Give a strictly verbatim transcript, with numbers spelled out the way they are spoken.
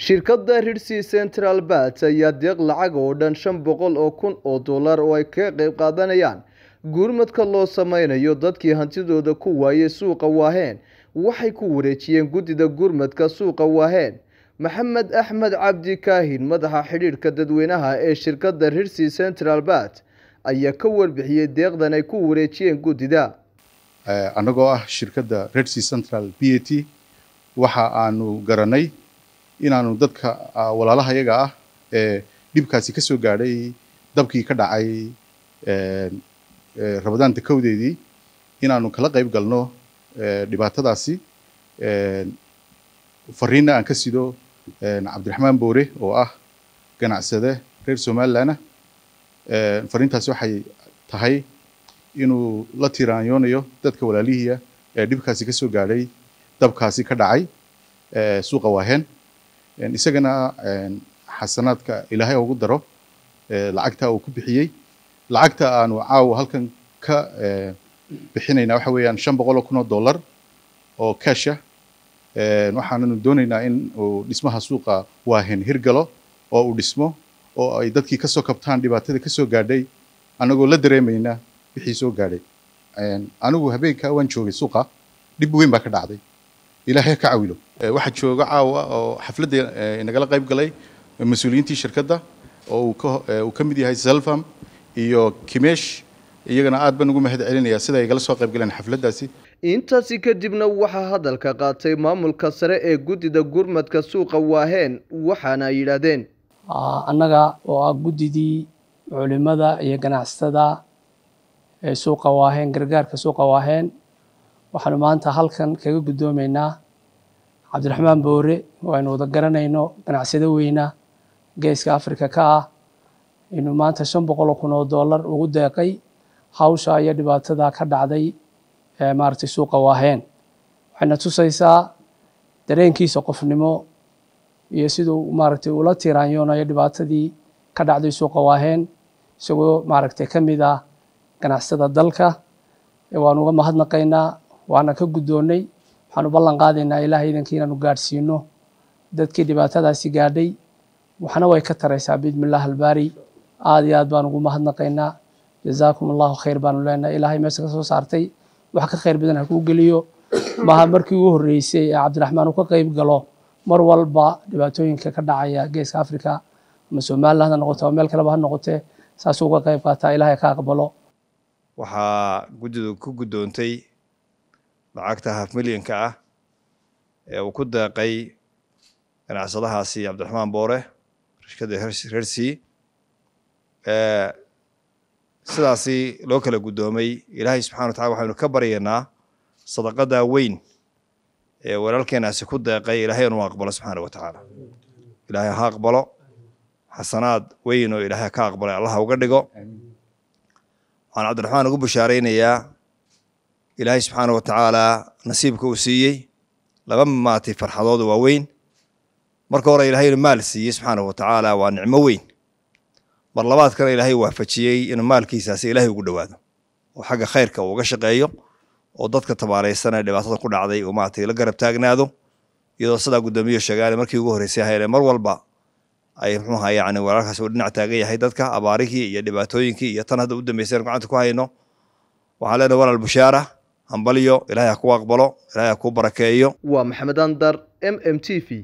shirkadda Ritzy Central Bats ayaa deeq lacag oo dhan shan boqol oo kun oo dollar oo ay ka qayb qaadanayaan gurmadka loo sameynayo dadkii hantidooda ku waayay suuqa Waaheen waxay ku wareejiyeen gudida gurmadka suuqa Waaheen. Maxamed Axmed Cabdi Kaahin madaxa xiriirka dadweynaha ee shirkadda Ritzy Central Bats ayaa ka warbixiyay deeqdan ay ku wareejiyeen gudida. anagoo ah shirkadda Ritzy Central B A T waxa aanu garanay inaanu dadka walaalaha iyaga ah ee dhibkaasi ka soo gaadhay dabkii ka dhacay ee Rabadaanta kowdeedii inaanu kala qayb galno dhibaatadaasi ee fariina aan ka sido Cabdiraxmaan Boore oo ah ganacsade reer Soomaaliland ee fariintaasi waxay tahay inuu la tiraanyoonayo dadka walaalihiya ee dhibkaasi ka soo gaadhay dabkaasi ka dhacay ee suuqa Waaheen isagana xasanaadka Ilaahay ugu daro lacagta uu ku bixiyay lacagta aanu caaw halkan ka bixinayna waxa weeyaan shan boqol oo kun oo dollar oo cash ah waxaanu doonaynaa in uu dhismaha suuqa Waaheen hirgalo oo uu dhismo oo ay dadkii ka soo kabtaan dhibaatada ka soo gaadhay anagoo la dareemayna wixii soo gaadhay anigu habeenka waan joogay suuqa dib weyn baa ka dhacday Ilaahay ka caawilo waxa jooga caawa oo xafladda inagala qayb galay mas'uuliyiintii shirkadda oo uu ka mid yahay Selfam iyo Kimesh iyagana aad baan ugu mahad celinayaa sida ay gala soo qayb galeen xafladdaasi. intaasi kadibna waxaa hadalka qaatay maamulka sare ee gudida gurmadka suuqa Waaheen waxaana ay yiraahdeen annaga oo ah gudidii culimada iyo ganacsatada ee suuqa Waaheen gargaarka suuqa Waaheen waxaan maanta halkan kaga gudoomeynaa Cabdiraxmaan Boore oo aynu wada garanayno ganacsade weyna geeska Afrika ka ah inuu maanta shan boqol oo kun oo dollar ugu deeqay hawsha iyo dhibaatada ka dhacday ee maartay suuqa Waaheen waxayna tusaysaa dareenkiisa qofnimo iyo sidoo maartay ula tiraanyoonayo dhibaatadii ka dhacday suuqa Waaheen isagoo maartay kamid ah ganacsada dalka waan uga mahadnaqaynaa waana ka gudoonay waxaan u ballan qaadaynaa Ilaahay idankiina inaanu gaarsiino dadkii dhibaatadaasi gaadhay waxana way ka taraysaa bidmillaah albaari aad iyo aad baan ugu mahadnaqaynaa jazaakumullahu khayr baan leenahay Ilaahay meesha ka soo saartay wax ka khayr badan ha ku geliyo maaha markii ugu horeysay ee Cabdiraxmaan uu ka qayb galo mar walba dhibaatooyinka ka dhacaya geeska Afrika ama Soomaaliland ha noqoto meel kale ha noqotee saas uga qayb qaata Ilaahay ka aqbalo. waxaa gudidu ku gudoontay lacagta half milyan-ka ah ee uu ku deeqay ganacsadahaasi Cabdiraxmaan Boore shirkadda Ritzy ee sidaasi loo kala gudoomay Ilaahay subxaanahu wa ta'aala waxaanu ka baryaynaa sadaqada weyn ee walaalkeenaasi ku deeqay Ilaahay inuu aqbalo subxaanahu wa ta'aala Ilaahay ha aqbalo xasanaad weyn oo Ilaahay ka aqbalay Allah uga dhigo waxaan Cabdiraxmaan ugu bashaaraynayaa Ilaahay subxaanahu wa ta'aala nasiibka uu siiyey laba maatay farxadood waa weyn marka hore Ilaahay maal siiyey subxaanahu wa ta'aala waa nicmo weyn mar labaad kale Ilaahay waafajiyay in maalkiisaasi Ilaahay ugu dhawaado oo xagga khayrka uu uga shaqeeyo oo dadka tabaaraysan ee dhibaatada ku dhacday oo maatay la garab taagnaado iyadoo sida gudoomiye sheegay markii ugu horeysay hay'ad mar walba ay muxuu ahaa yaani walaalkaas uu dhinac taagan yahay dadka abaarikii iyo dhibaatooyinkii iyo tan hadda u dambeysay gacanta ku hayno waxa leedahay walaal bushaara hambaliyo Ilaahay ku aqbalo Ilaahay ku barakeeyo. waa Maxamed Andar M M T V.